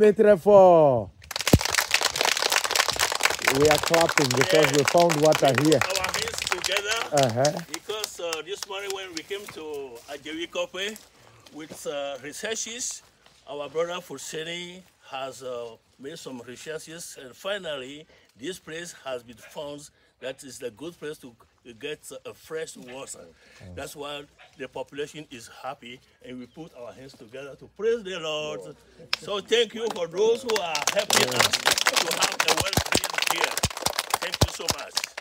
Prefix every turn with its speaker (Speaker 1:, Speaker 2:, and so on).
Speaker 1: Metre for. We are clapping because we found water here.
Speaker 2: Our hands together because this morning when we came to Adewei Kope with researches, our brother Fusheni has made some researches, and finally this place has been found that is the good place to get fresh water. That's why the population is happy, and we put our hands together to praise the Lord. So thank you for those who are helping us to have a well-being here. Thank you so much.